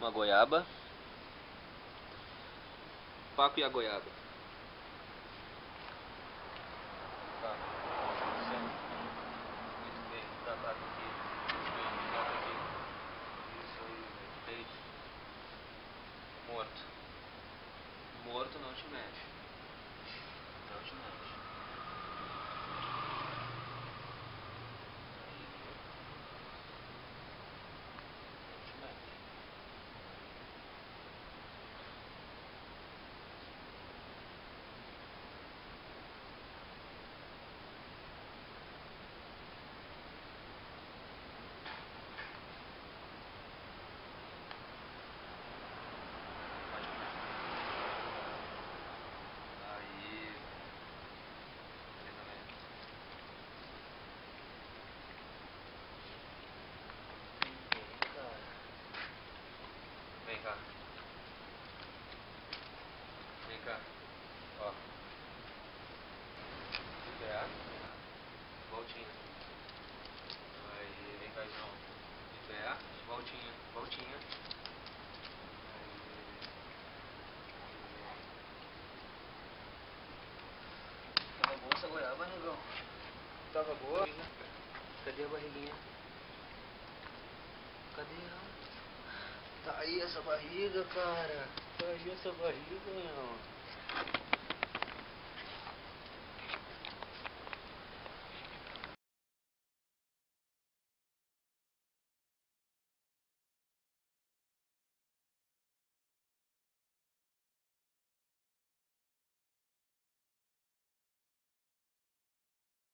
uma goiaba. Paco e a goiaba. Paco, muito bem, tratado aqui. Isso aí, feito. Morto. Morto não te mexe. Não te mexe. Vem cá. Vem cá. Ó. De pé. Voltinha. Aí, vem cá, João. De pé. Voltinha. Voltinha. Tava boa essa goiaba, negão? Tava boa? Cadê a barriguinha? Cadê ela? Tá aí essa barriga, cara. Tá aí essa barriga, meu.